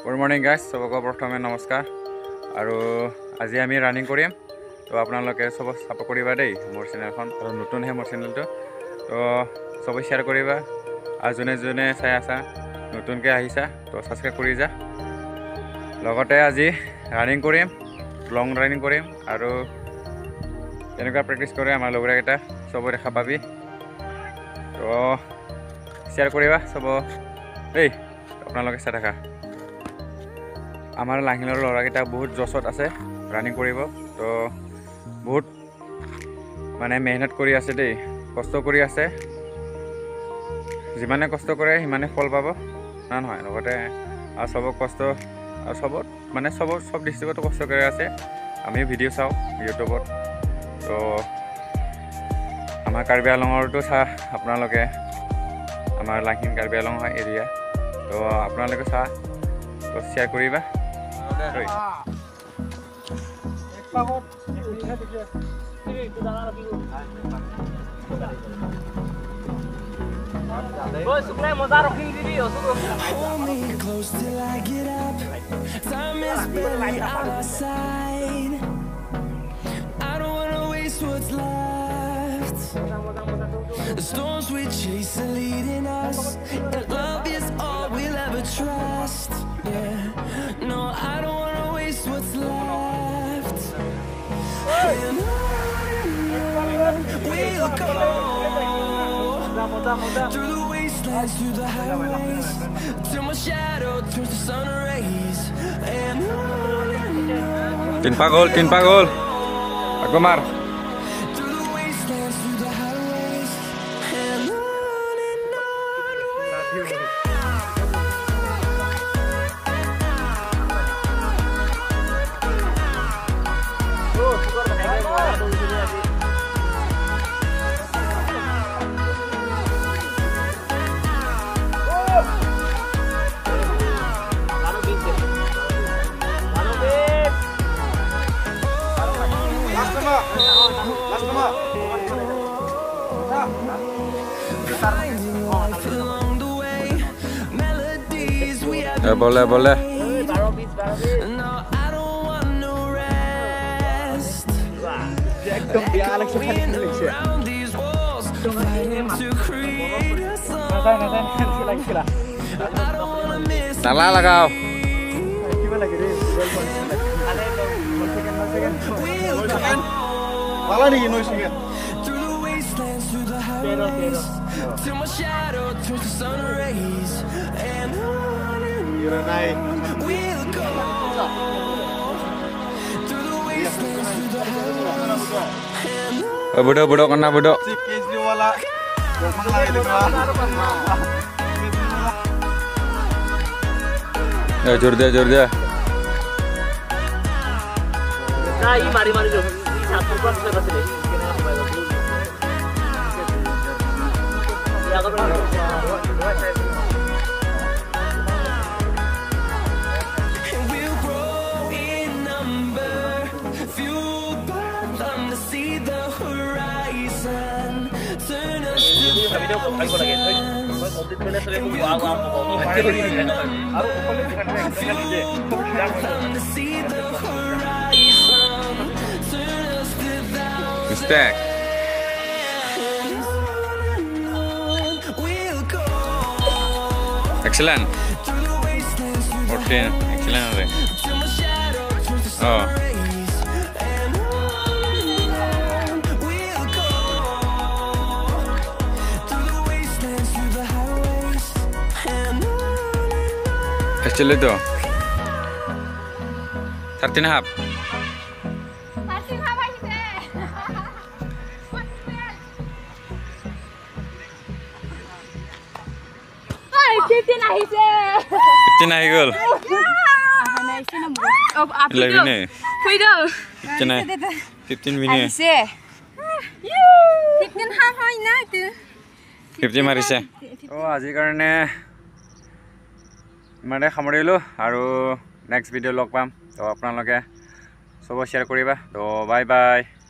Good morning guys, सबको प्रथमे नमस्कार আৰু আজি আমি ৰানিং কৰিম তো আপোনালোকে সব সাপোৰ্ট কৰিবা দেই মোৰ চেনেলখন আৰু নতুন হে মোৰ চেনেলটো তো সব শেয়াৰ কৰিবা আৰু জনে জনে চাই আছা নতুনকে আহিছা তো সাবস্ক্ৰাইব কৰি যা লগতে আজি ৰানিং কৰিম লং ৰানিং কৰিম আৰু এনেকুৱা প্ৰেক্টিছ কৰে আমাৰ লগৰে এটা সব দেখা পাবি তো শেয়াৰ কৰিবা সব দেই আপোনালোকে চাই থাকা আমাৰ লাহিনৰ লৰাকেইটা বহুত জছত আছে ৰানিং কৰিব তো বহুত মানে মেহনত কৰি আছে দেই কষ্ট কৰি আছে যিমানে কষ্ট কৰে সিমানে ফল পাব না নহয় লগতে আৰু সব কষ্ট আৰু সব ডিস্ট্ৰিক্টত কষ্ট কৰি আছে আমি ভিডিঅ' চাওঁ ইউটিউবত তো আমাৰ কাৰ্বি আংলঙৰটো চা আপোনালোকে আমাৰ লাহিন কাৰ্বি আংলং হয় এৰিয়া তো আপোনালোকে চা তো শেয়াৰ কৰিবা The storms we chase are leading us, and love is all we'll ever trust. Yeah, no, I don't wanna waste what's left. And on we'll go through the wastelands, through the highways, till my shadow turns to sun rays. And on tin pagol agomar boleh Nala lagao Wala nih noise nya till my shadow turns to sun rays and we'll go through the wastelands through the highways bodo kena bodo jor dia nah ini mari jo satu pas bebas deh we'll grow in number, fueled by them to see the horizon, turn us to Mistake. Excellent. 14. Excellent. Oh. Actually itu 13.5. Nahi gol. Lebih 15 minit. 15 marise. Oh, আজি কাৰণে মানে সামৰিলো আৰু next video' লগ পাম তো আপোনালোকে সব share কৰিবা তো বাই বাই